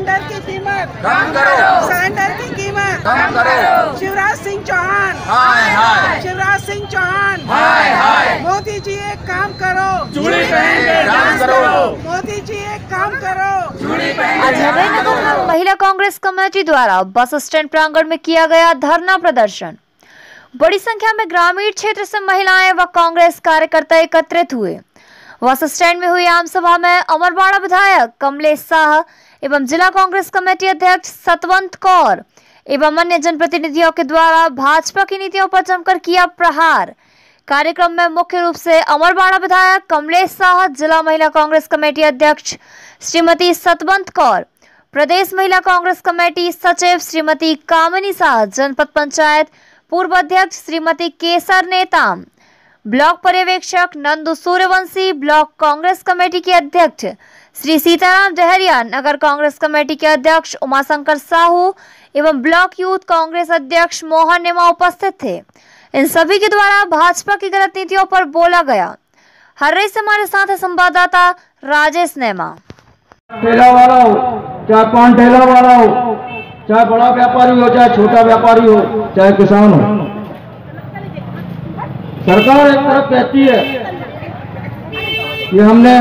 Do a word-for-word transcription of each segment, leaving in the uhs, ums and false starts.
Cylinder की कीमत कम करो, सिलेंडर की कीमत कम करो। शिवराज सिंह चौहान, हाय हाय, शिवराज सिंह चौहान, हाय हाय। मोदी जी एक काम करो, चूड़ी पहन के डांस करो। मोदी जी एक काम करो, चूड़ी पहन आज के हृदयनगर में महिला कांग्रेस कमेटी द्वारा बस स्टैंड प्रांगण में किया गया धरना प्रदर्शन। बड़ी संख्या में ग्रामीण क्षेत्र से महिलाएं व कांग्रेस कार्यकर्ता एकत्रित हुए। बस स्टैंड में हुई आम सभा में अमरवाड़ा विधायक कमलेश शाह एवं जिला कांग्रेस कमेटी अध्यक्ष सतवंत कौर एवं अन्य जनप्रतिनिधियों के द्वारा भाजपा की नीतियों पर जमकर किया प्रहार। कार्यक्रम में मुख्य रूप से अमरवाड़ा विधायक कमलेश शाह, जिला महिला कांग्रेस कमेटी अध्यक्ष श्रीमती सतवंत कौर, प्रदेश महिला कांग्रेस कमेटी सचिव श्रीमती कामिनी शाह, जनपद पंचायत पूर्व अध्यक्ष श्रीमती केसर नेताम, ब्लॉक पर्यवेक्षक नंदू सूर्यवंशी, ब्लॉक कांग्रेस कमेटी के अध्यक्ष श्री सीताराम डहरिया, नगर कांग्रेस कमेटी के अध्यक्ष उमाशंकर साहू एवं ब्लॉक यूथ कांग्रेस अध्यक्ष मोहन नेमा उपस्थित थे। इन सभी के द्वारा भाजपा की गलत नीतियों पर बोला गया। हर्रई से हमारे साथ है संवाददाता राजेश नेमा। ठेला वाला हो, चाहे पान ठेला वाला हो, चाहे बड़ा व्यापारी हो, चाहे छोटा व्यापारी हो, चाहे किसान हो, सरकार एक तरफ कहती है कि हमने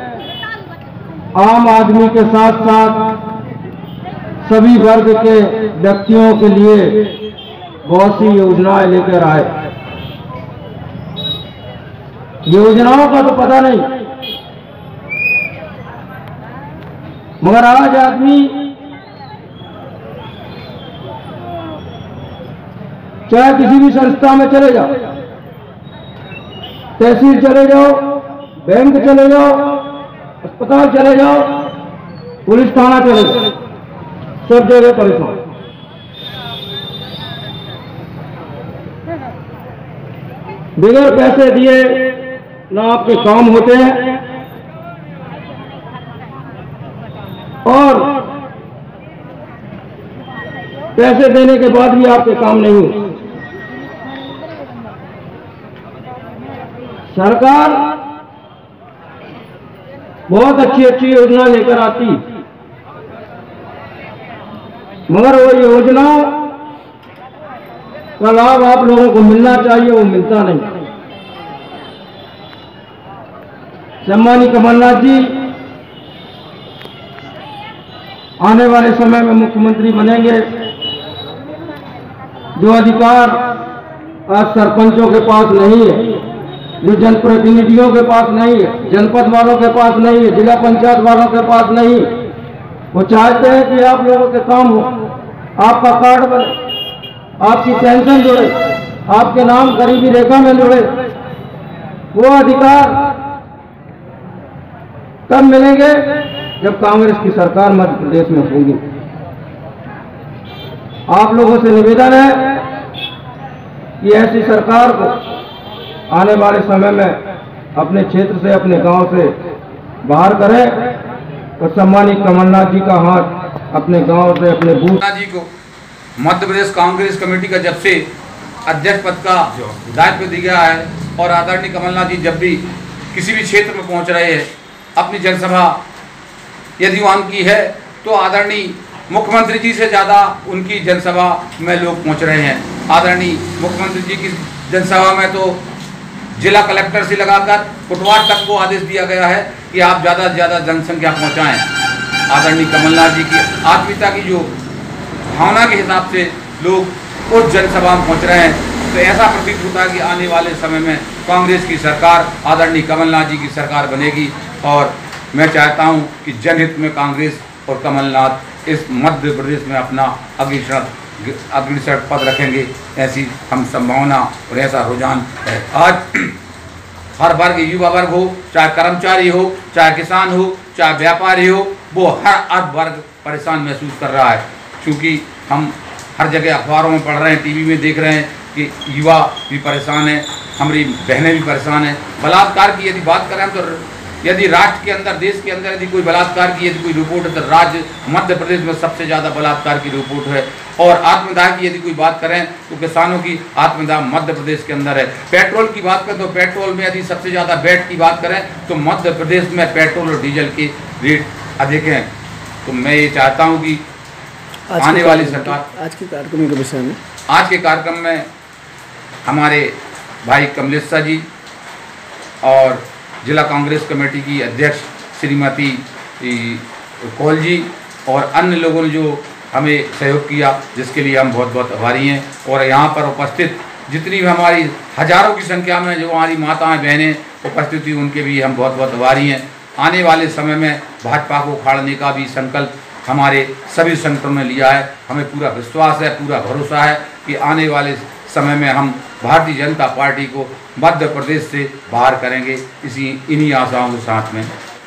आम आदमी के साथ साथ सभी वर्ग के व्यक्तियों के लिए बहुत सी योजनाएं लेकर आए। योजनाओं का तो पता नहीं, मगर आज आदमी चाहे किसी भी संस्था में चले जाओ, तहसील चले जाओ, बैंक चले जाओ, अस्पताल चले जाओ, पुलिस थाना चले जाओ, सब जगह परेशान। बगैर पैसे दिए ना आपके काम होते हैं और पैसे देने के बाद भी आपके काम नहीं होते। सरकार बहुत अच्छी अच्छी योजना लेकर आती, मगर वो योजनाओं का लाभ आप लोगों को मिलना चाहिए, वो मिलता नहीं। सम्मानित कमलनाथ जी आने वाले समय में मुख्यमंत्री बनेंगे। जो अधिकार आज सरपंचों के पास नहीं है, जो जनप्रतिनिधियों के पास नहीं है, जनपद वालों के पास नहीं है, जिला पंचायत वालों के पास नहीं है, वो चाहते हैं कि आप लोगों के काम हो, आपका कार्ड बने, आपकी पेंशन जुड़े, आपके नाम गरीबी रेखा में जुड़े। वो अधिकार कब मिलेंगे? जब कांग्रेस की सरकार मध्य प्रदेश में होगी। आप लोगों से निवेदन है कि ऐसी सरकार को आने वाले समय में अपने क्षेत्र से, अपने गांव से बाहर करें और सम्मानित कमलनाथ जी का हाथ अपने गांव से, अपने बूथ जी को मध्य प्रदेश कांग्रेस कमेटी का जब से अध्यक्ष पद का दायित्व दिया गया है और आदरणीय कमलनाथ जी जब भी किसी भी क्षेत्र में पहुंच रहे हैं, अपनी जनसभा यदि वहाँ की है तो आदरणीय मुख्यमंत्री जी से ज़्यादा उनकी जनसभा में लोग पहुंच रहे हैं। आदरणीय मुख्यमंत्री जी की जनसभा में तो जिला कलेक्टर से लगाकर कुटवाड़ तक को आदेश दिया गया है कि आप ज़्यादा से ज़्यादा जनसंख्या पहुंचाएं। आदरणीय कमलनाथ जी की आत्मीयता की जो भावना के हिसाब से लोग उस जनसभा में पहुंच रहे हैं, तो ऐसा प्रतीत होता है कि आने वाले समय में कांग्रेस की सरकार आदरणीय कमलनाथ जी की सरकार बनेगी। और मैं चाहता हूं कि जनहित में कांग्रेस और कमलनाथ इस मध्य प्रदेश में अपना अग्रसर अग्रसर पद रखेंगे, ऐसी हम संभावना और ऐसा रुझान है। आज हर वर्ग, युवा वर्ग हो, चाहे कर्मचारी हो, चाहे किसान हो, चाहे व्यापारी हो, वो हर अर्ध वर्ग परेशान महसूस कर रहा है। क्योंकि हम हर जगह अखबारों में पढ़ रहे हैं, टीवी में देख रहे हैं कि युवा भी परेशान है, हमारी बहनें भी परेशान हैं। बलात्कार की यदि बात करें तो यदि राष्ट्र के अंदर, देश के अंदर यदि कोई बलात्कार की यदि कोई रिपोर्ट है तो राज्य मध्य प्रदेश में सबसे ज़्यादा बलात्कार की रिपोर्ट है। और आत्मदाह की यदि कोई बात करें तो किसानों की आत्मदाह मध्य प्रदेश के अंदर है। पेट्रोल की बात करें तो पेट्रोल में यदि सबसे ज़्यादा वैट की बात करें तो मध्य प्रदेश में पेट्रोल और डीजल के रेट अधिक हैं। तो मैं ये चाहता हूँ कि आज आने के वाली कार्यक्रम- सरकार आज के कार्यक्रम के विषय में आज के कार्यक्रम में हमारे भाई कमलेश्वर जी और जिला कांग्रेस कमेटी की अध्यक्ष श्रीमती ई, कौल जी और अन्य लोगों ने जो हमें सहयोग किया, जिसके लिए हम बहुत बहुत आभारी हैं। और यहाँ पर उपस्थित जितनी भी हमारी हजारों की संख्या में जो हमारी माताएं बहनें उपस्थित हुई, उनके भी हम बहुत बहुत आभारी हैं। आने वाले समय में भाजपा को उखाड़ने का भी संकल्प हमारे सभी संगठनों ने लिया है। हमें पूरा विश्वास है, पूरा भरोसा है कि आने वाले समय में हम भारतीय जनता पार्टी को मध्य प्रदेश से बाहर करेंगे। इसी इन्हीं आशाओं के साथ में